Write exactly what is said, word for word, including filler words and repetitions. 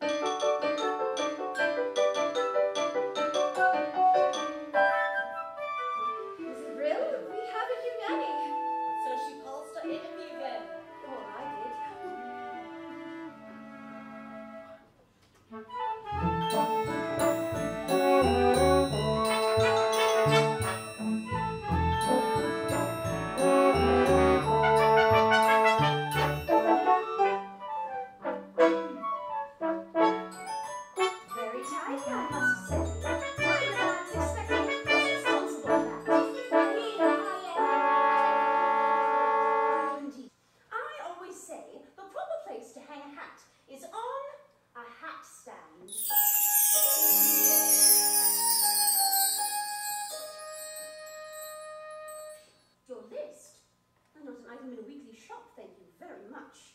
Your list? They're not an item in a weekly shop, thank you very much.